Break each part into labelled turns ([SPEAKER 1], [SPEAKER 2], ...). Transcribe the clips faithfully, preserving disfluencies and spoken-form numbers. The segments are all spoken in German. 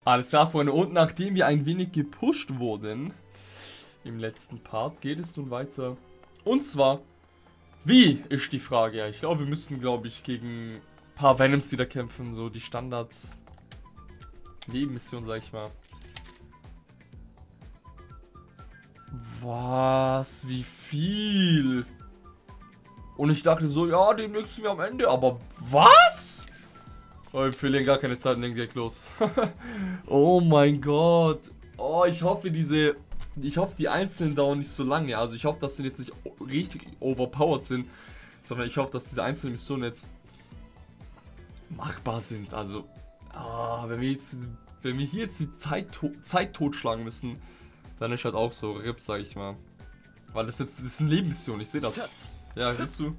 [SPEAKER 1] Alles klar, Freunde. Und nachdem wir ein wenig gepusht wurden im letzten Part, geht es nun weiter. Und zwar, wie ist die Frage? Ja, ich glaube, wir müssen, glaube ich, gegen ein paar Venoms wieder kämpfen. So die Standard-Nebenmission, sag ich mal. Was? Wie viel? Und ich dachte so, ja, demnächst sind wir am Ende. Aber was? Oh, wir verlieren gar keine Zeit und dann geht los. Oh mein Gott. Oh, ich hoffe, diese... Ich hoffe, die einzelnen dauern nicht so lange. Also ich hoffe, dass sie jetzt nicht richtig overpowered sind. Sondern ich hoffe, dass diese einzelnen Missionen jetzt machbar sind. Also, ah, wenn wir jetzt... Wenn wir hier jetzt die Zeit, to Zeit totschlagen müssen, dann ist halt auch so R I P, sag ich mal. Weil das jetzt das ist eine Nebenmission, ich sehe das. Ja, siehst du?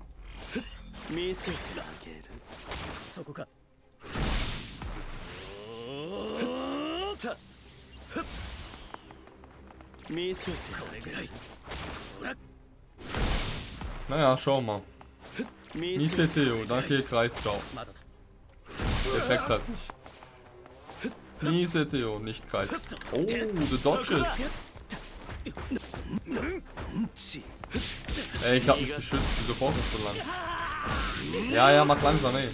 [SPEAKER 1] Naja, schau mal. Niseteo, danke, Kreisstau. Der checkt's halt nicht. Niseteo, nicht Kreis. Oh, the Dodges. Ey, ich hab mich geschützt, wieso braucht das so lang? Ja, ja, mach langsam, ey.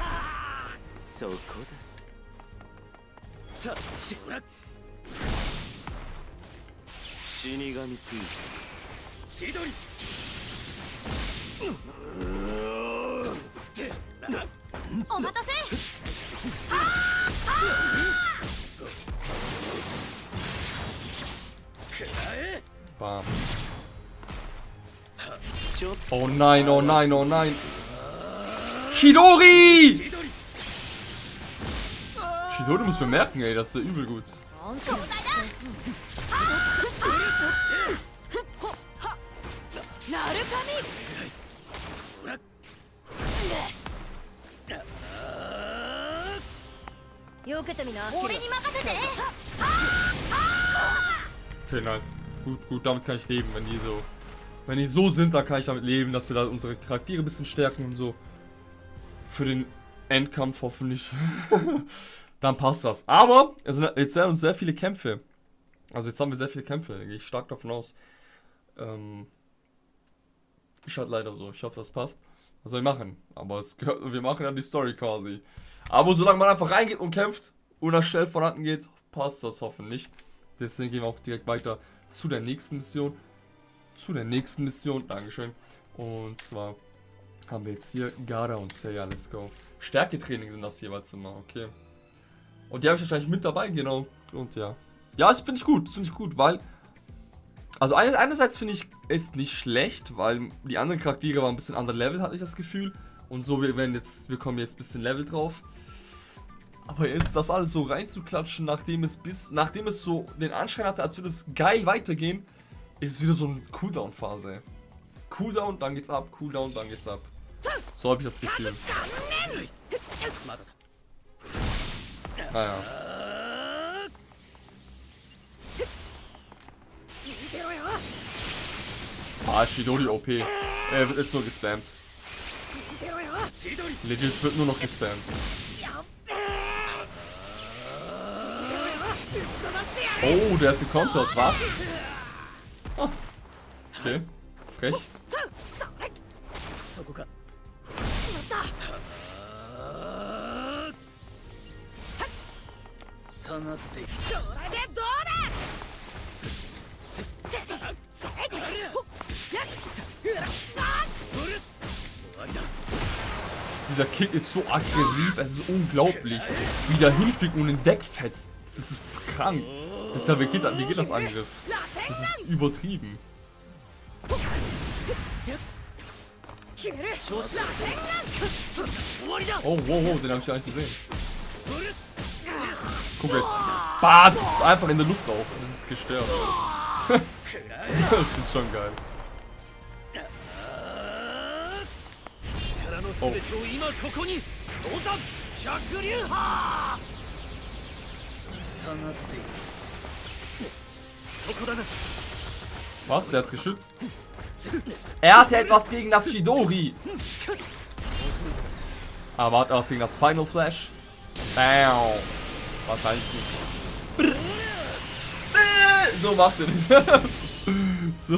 [SPEAKER 1] Bam. Oh nein, oh nein, oh nein. Chidori! Chidori muss mir merken, ey, das ist ja übel gut. Okay, nice. Gut, gut, damit kann ich leben, wenn die so... Wenn die so sind, dann kann ich damit leben, dass wir da unsere Charaktere ein bisschen stärken und so. Für den Endkampf hoffentlich. Dann passt das. Aber, es sind jetzt sind uns sehr viele Kämpfe. Also jetzt haben wir sehr viele Kämpfe, da gehe ich stark davon aus. Ähm... Ist halt leider so. Ich hoffe, das passt. Was soll ich machen? Aber es gehört, wir machen dann die Story quasi. Aber solange man einfach reingeht und kämpft und das schnell voran geht, passt das hoffentlich. Deswegen gehen wir auch direkt weiter zu der nächsten Mission. Zu der nächsten Mission. Dankeschön. Und zwar haben wir jetzt hier Gaara und Seiya. Let's go. Stärketraining sind das jeweils immer. Okay. Und die habe ich wahrscheinlich mit dabei, genau. Und ja. Ja, das finde ich gut. Das finde ich gut, weil... Also einerseits finde ich es nicht schlecht, weil die anderen Charaktere waren ein bisschen under Level, hatte ich das Gefühl. Und so, wir werden jetzt, wir kommen jetzt ein bisschen Level drauf. Aber jetzt das alles so reinzuklatschen, nachdem es bis, nachdem es so den Anschein hatte, als würde es geil weitergehen, ist es wieder so eine Cooldown-Phase. Cooldown, dann geht's ab, Cooldown, dann geht's ab. So habe ich das Gefühl. Naja. Ah, Chidori O P. Er wird jetzt nur gespammt. Legit wird nur noch gespammt. Oh, der hat sie kontert, was? Ah. Okay, frech. Dieser Kick ist so aggressiv, es ist unglaublich, wie der hinfliegt und den Deck fetzt. Das ist krank. Das ist ja, wie geht, wie geht das Angriff? Das ist übertrieben. Oh, wow, wow, den habe ich gar nicht gesehen. Guck jetzt. Batz! Einfach in der Luft auch. Das ist gestört. Ich find's schon geil. Oh. Was? Der hat's geschützt? Er hatte etwas gegen das Chidori. Aber hat er was gegen das Final Flash? Bam. Wahrscheinlich nicht. So macht er nicht. So.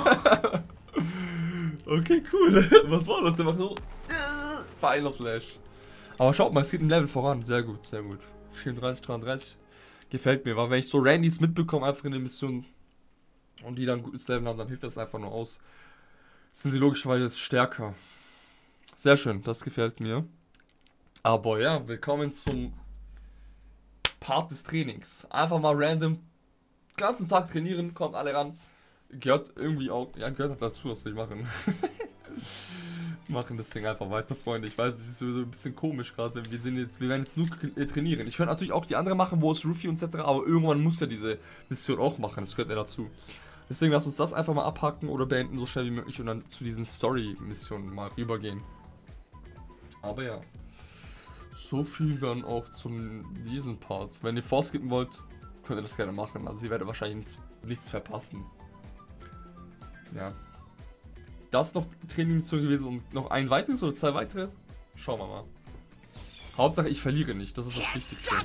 [SPEAKER 1] Okay, cool. Was war das? Der macht so. Final Flash. Aber schaut mal, es geht im Level voran. Sehr gut, sehr gut. vierunddreißig, dreiunddreißig. Gefällt mir, weil wenn ich so Randys mitbekomme, einfach in der Mission und die dann ein gutes Level haben, dann hilft das einfach nur aus. Sind sie logischerweise stärker. Sehr schön, das gefällt mir. Aber ja, willkommen zum Part des Trainings. Einfach mal random, den ganzen Tag trainieren, kommt alle ran. Gehört irgendwie auch, ja, gehört dazu, was wir machen. Machen das Ding einfach weiter, Freunde. Ich weiß, das ist so ein bisschen komisch gerade. Wir sind jetzt, wir werden jetzt nur trainieren. Ich könnte natürlich auch die andere machen, wo es Ruffy und et cetera. Aber irgendwann muss ja diese Mission auch machen. Das gehört ja dazu. Deswegen lass uns das einfach mal abhaken oder beenden so schnell wie möglich und dann zu diesen Story-Missionen mal rübergehen. Aber ja. So viel dann auch zu diesen Parts. Wenn ihr vorskippen wollt, könnt ihr das gerne machen. Also ihr werdet wahrscheinlich nichts, nichts verpassen. Ja. Das noch Trainingsmission gewesen und noch ein weiteres oder zwei weitere? Schauen wir mal. Hauptsache ich verliere nicht, das ist das Wichtigste.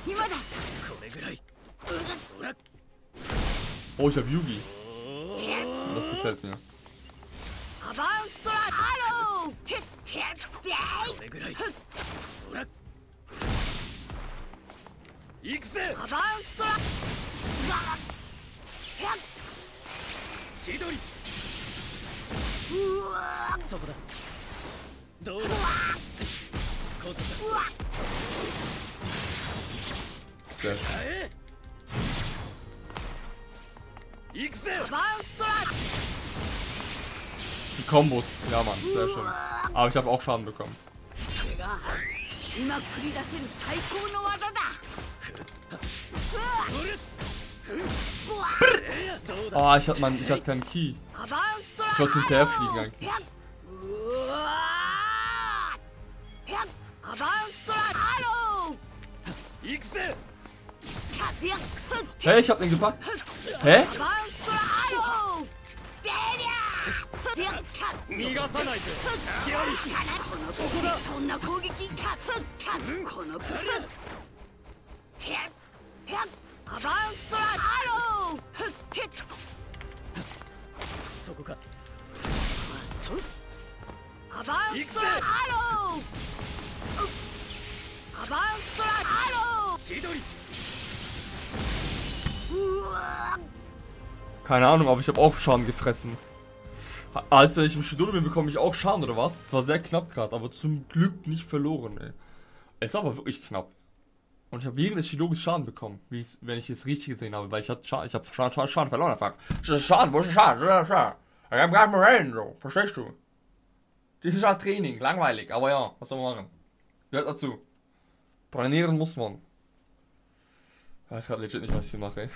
[SPEAKER 1] Oh, ich habe Yugi. Das gefällt mir. Sehr schön. Die Kombos, ja Mann, sehr schön. Aber ich habe auch Schaden bekommen. Ah, oh, ich hatte mein, ich hatte keinen Key. Ich wollte hinterher fliegen eigentlich. Hey, ich hab den gepackt. Hä? Keine Ahnung, aber ich habe auch Schaden gefressen. Als ich im Shidori bin, bekomme ich auch Schaden oder was? Es war sehr knapp gerade, aber zum Glück nicht verloren, ey. Es ist aber wirklich knapp. Und ich habe während des Shidoris Schaden bekommen, wie wenn ich es richtig gesehen habe, weil ich hatte Schaden, ich habe Schaden, Schaden, Schaden verloren einfach. Schaden, wo ist der Schaden? Schaden. Ich hab gar nicht mehr rennen, so. Verstehst du? Das ist halt Training, langweilig, aber ja, was soll man machen? Gehört dazu. Trainieren muss man. Ich weiß gerade legit nicht, was ich hier mache, ey.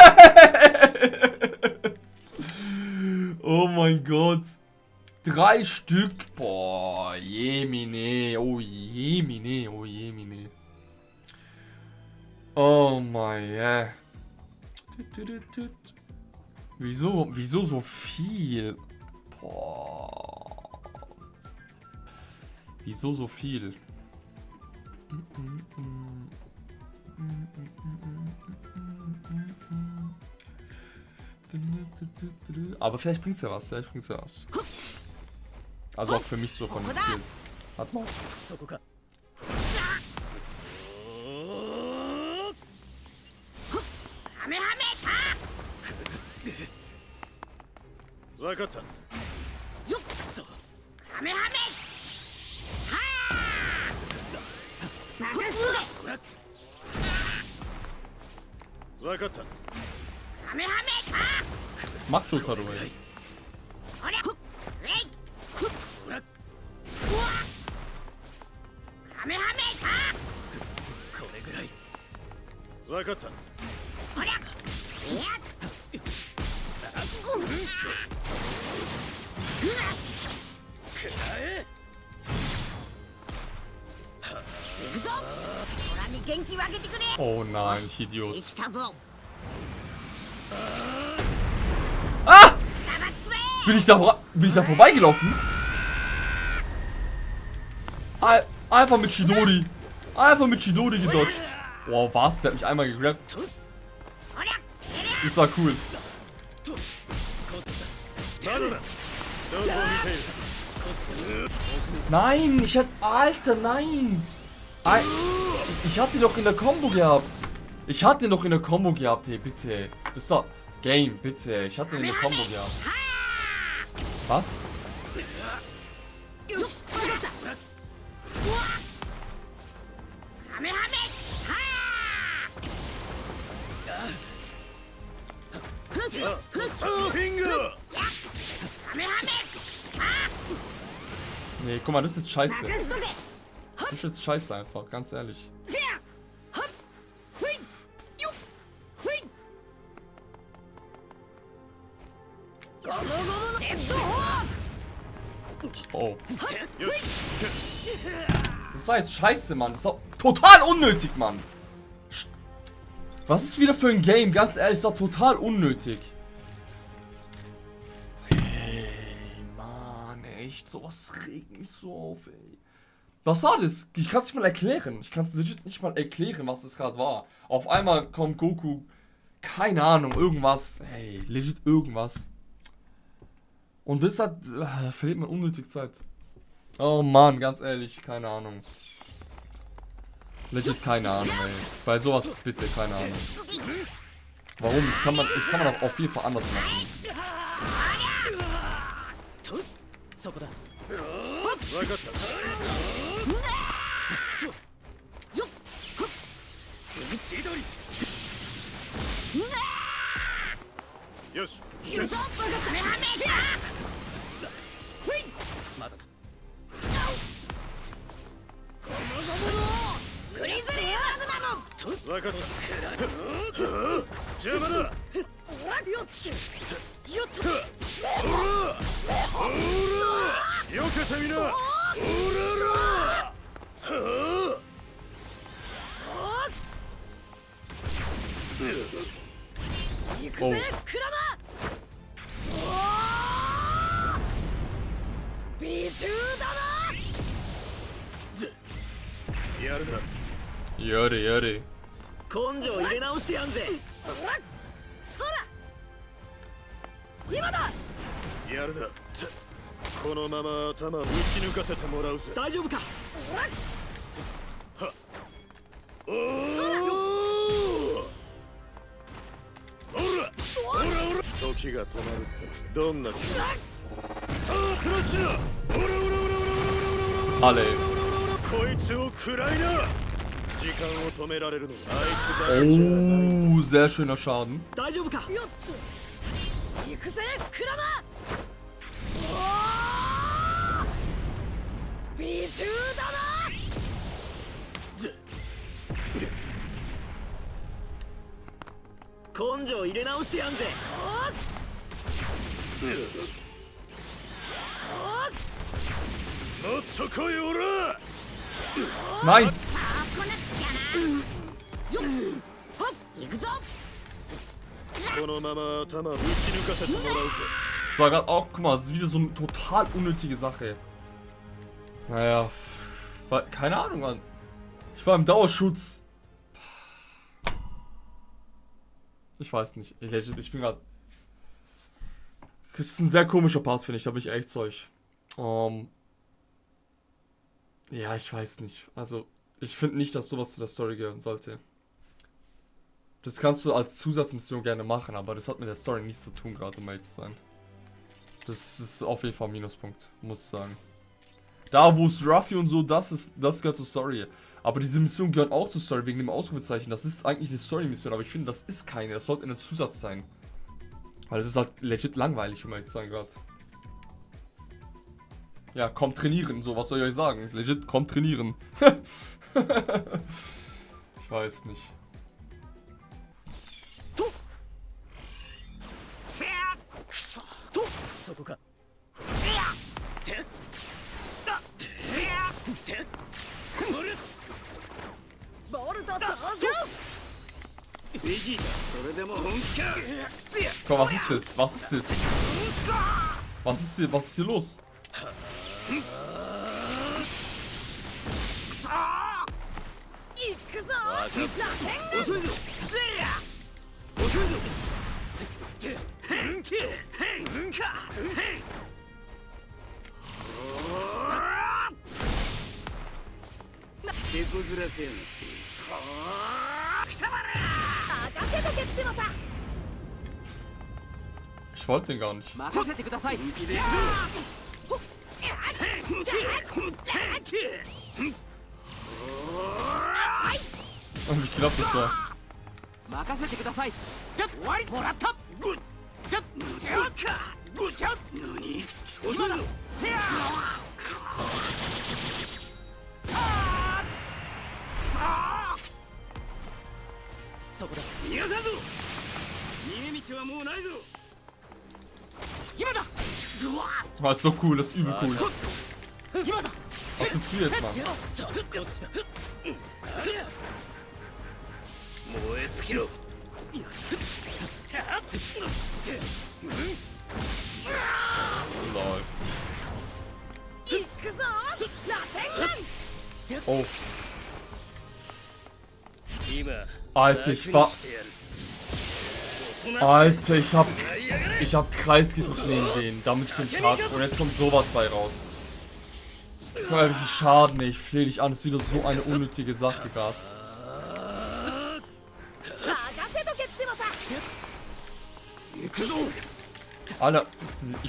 [SPEAKER 1] Oh mein Gott. Drei Stück. Boah, jemine. Oh jemine. Oh jemine. Oh mein, yeah. Wieso? Wieso so viel? Boah. Wieso so viel? Aber vielleicht bringt's ja was, vielleicht bringt's ja was. Also auch für mich so von den Skills. Warte mal. Das macht schon Karo, ey. Oh nein, ich Idiot. Ah! Bin ich da, bin ich da vorbeigelaufen? Einfach mit Chidori. Einfach mit Chidori gedodged. Wow, was? Der hat mich einmal gegrabt. Das war cool. Nein, ich hatte... Alter, nein. Ich hatte ihn doch in der Combo gehabt. Ich hatte ihn doch in der Combo gehabt, hey, bitte. Das ist doch... Game, bitte. Ich hatte ihn in der Combo gehabt. Was? Nee, guck mal, das ist scheiße. Das ist jetzt scheiße einfach, ganz ehrlich. Oh. Das war jetzt scheiße, Mann. Das war total unnötig, Mann. Was ist wieder für ein Game? Ganz ehrlich, das war total unnötig. Hey, Mann, echt. Sowas regt mich so auf, ey. Was war das? Ich kann es nicht mal erklären. Ich kann es legit nicht mal erklären, was das gerade war. Auf einmal kommt Goku. Keine Ahnung, irgendwas. Hey, legit irgendwas. Und das hat... Da verliert man unnötig Zeit. Oh Mann, ganz ehrlich, keine Ahnung. Legit keine Ahnung, ey. Bei sowas bitte, keine Ahnung. Warum? Das kann man, das kann man auch auf jeden Fall anders machen. Oh. Yori, Yori.
[SPEAKER 2] 根性入れ直してやんぜ。そら。今だ。やるな。このまま頭打ち抜かせてもらうぜ。大丈夫か。は。おお。おら。おらおら。時が止まるってどんな気分。スタークラッシュ。おらおらおらおらおらおら。
[SPEAKER 1] Alle.
[SPEAKER 2] こいつを食らいな。
[SPEAKER 1] Oh, sehr schöner Schaden. Nein! Das war gerade auch, guck mal, das ist wieder so eine total unnötige Sache. Naja, war, keine Ahnung, Mann. Ich war im Dauerschutz. Ich weiß nicht. Ich, ich bin gerade. Das ist ein sehr komischer Part, finde ich. Da bin ich echt zu euch. Um, ja, ich weiß nicht. Also, ich finde nicht, dass sowas zu der Story gehören sollte. Das kannst du als Zusatzmission gerne machen, aber das hat mit der Story nichts zu tun, gerade um ehrlich zu sein. Das ist auf jeden Fall ein Minuspunkt, muss ich sagen. Da, wo es Ruffy und so, das ist, das gehört zur Story. Aber diese Mission gehört auch zur Story, wegen dem Ausrufezeichen. Das ist eigentlich eine Story-Mission, aber ich finde, das ist keine. Das sollte ein Zusatz sein. Weil es ist halt legit langweilig, um ehrlich zu sein, gerade. Ja, kommt trainieren, so, was soll ich euch sagen? Legit, kommt trainieren. Ich weiß nicht. Komm, was ist das? Was ist das? Was ist hier, was ist hier los? Ich wollte den gar nicht. Und wie knapp das war. War so cool, das ist übel cool. Was willst du jetzt machen? Lol. Oh. Alter, ich war... Alter, ich hab... Ich hab Kreis gedrückt neben den, damit ich den Part... Und jetzt kommt sowas bei raus. Guck mal, wie viel Schaden, ey. Ich fleh dich an, das ist wieder so eine unnötige Sache gerade. Alter, ich...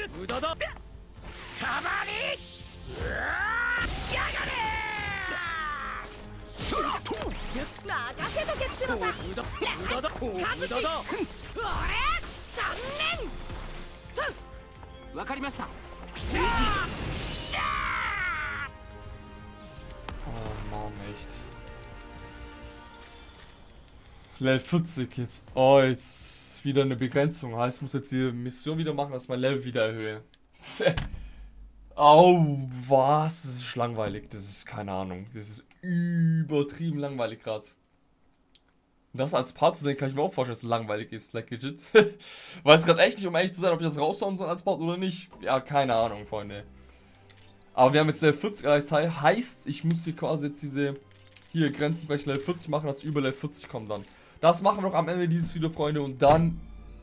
[SPEAKER 1] Oh Mann, echt. Level vierzig jetzt. Oh, jetzt wieder eine Begrenzung. Heißt, ich muss jetzt die Mission wieder machen, dass ich mein Level wieder erhöhe. Au, was? Das ist langweilig. Das ist keine Ahnung. Das ist übertrieben langweilig gerade. Das als Part zu sehen, kann ich mir auch vorstellen, dass es langweilig ist. Like legit. Weiß gerade echt nicht, um ehrlich zu sein, ob ich das raushauen soll als Part oder nicht. Ja, keine Ahnung, Freunde. Aber wir haben jetzt Level vierzig erreicht. Heißt, ich muss hier quasi jetzt diese hier Grenzen bei Level vierzig machen, als über Level vierzig kommen dann. Das machen wir noch am Ende dieses Video, Freunde. Und dann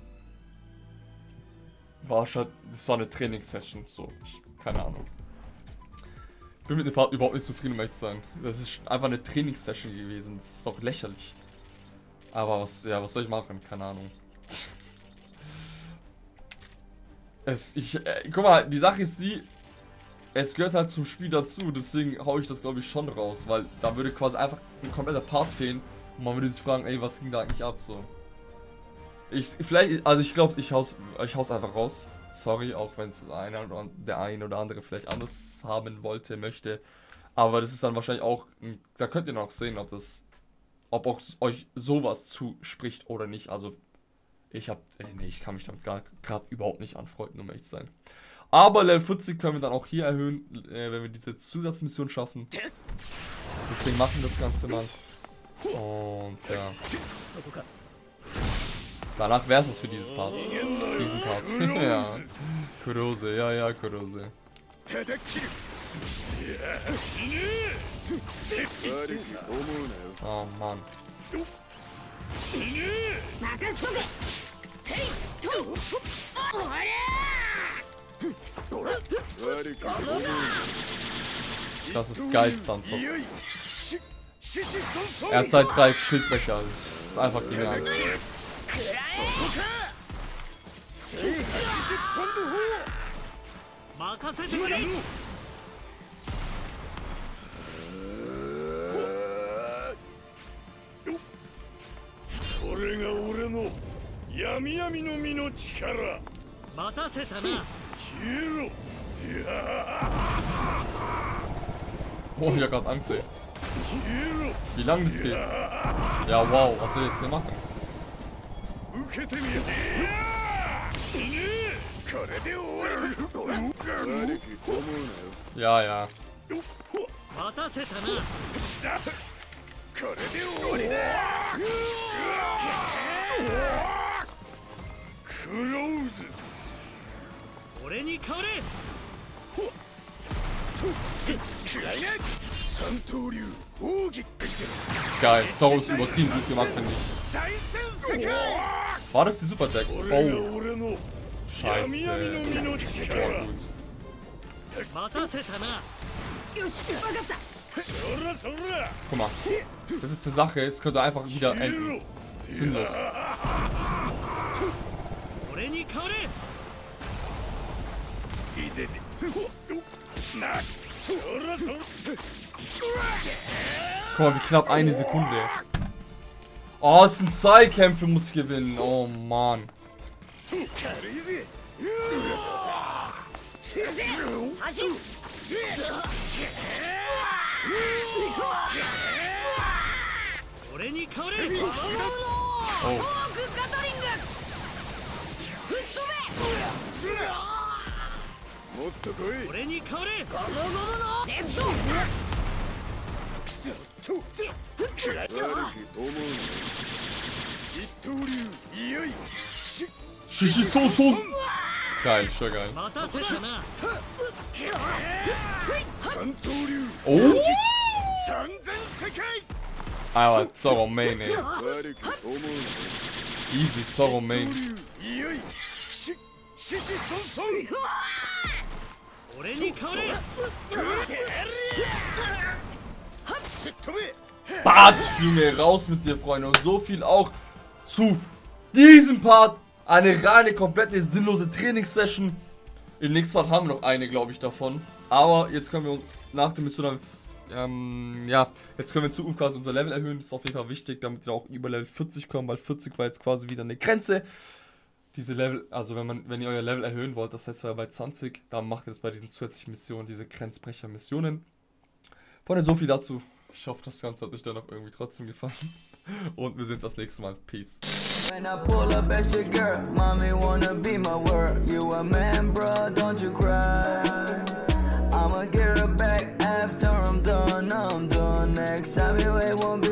[SPEAKER 1] war schon, das war eine Trainingssession. So, ich, keine Ahnung. Bin mit dem Part überhaupt nicht zufrieden, um ehrlich zu sein. Das ist einfach eine Trainingssession gewesen. Das ist doch lächerlich. Aber was, ja, was soll ich machen? Keine Ahnung. Es, ich, äh, guck mal, die Sache ist die, es gehört halt zum Spiel dazu, deswegen hau ich das glaube ich schon raus, weil da würde quasi einfach ein kompletter Part fehlen und man würde sich fragen, ey, was ging da eigentlich ab, so. Ich, vielleicht, also ich glaube, ich hau's, ich hau's einfach raus. Sorry, auch wenn es eine oder der ein oder andere vielleicht anders haben wollte, möchte. Aber das ist dann wahrscheinlich auch, da könnt ihr noch sehen, ob das, ob auch euch sowas zuspricht oder nicht. Also ich hab, nee, ich kann mich damit gerade überhaupt nicht anfreunden, um ehrlich zu sein. Aber Level vierzig können wir dann auch hier erhöhen, äh, wenn wir diese Zusatzmission schaffen. Deswegen machen wir das Ganze mal. Und ja. Danach wäre es für dieses Part. Diesen Part. Ja. Kurose, ja, ja, Kurose. Oh Mann. Das ist geil, Sanzo. Er hat seit drei Schildbrecher. Das ist einfach genial. Oh, ich hab grad Angst, ey. Wie lange das geht. Ja, wow, was soll ich jetzt hier machen? Ja, ja. Das ist geil. Zoro ist übertrieben gut gemacht, finde ich. War das die Super Attack? Oh. Scheiße. Boah, gut. Guck mal. Das ist jetzt eine Sache, es könnte einfach wieder enden. Sinnlos. Guck mal, wie knapp eine Sekunde. Oh, es sind zwei Kämpfe, muss ich gewinnen. Oh, Mann. Oh. Shishi so so. Geil, schon geil. Oh! Aber Zorro Main, ey. Easy, Zorro Main. Batz, Junge, raus mit dir, Freunde. Und so viel auch zu diesem Part. Eine reine, komplette, sinnlose Trainingssession. Im nächsten Part haben wir noch eine, glaube ich, davon. Aber jetzt können wir nach dem Mission als, ähm, ja, jetzt können wir in Zukunft quasi unser Level erhöhen. Das ist auf jeden Fall wichtig, damit wir auch über Level vierzig kommen, weil vierzig war jetzt quasi wieder eine Grenze. Diese Level, also wenn man, wenn ihr euer Level erhöhen wollt, das heißt ja bei zwanzig, dann macht ihr das bei diesen zusätzlichen Missionen, diese Grenzbrecher-Missionen. Von der so viel dazu. Ich hoffe, das Ganze hat euch dann auch irgendwie trotzdem gefallen. Und wir sehen uns das nächste Mal. Peace. When I pull up at your girl, mommy wanna be my word. You a man, bro, don't you cry. I'ma get her back after I'm done, I'm done. Next time you ain't won't be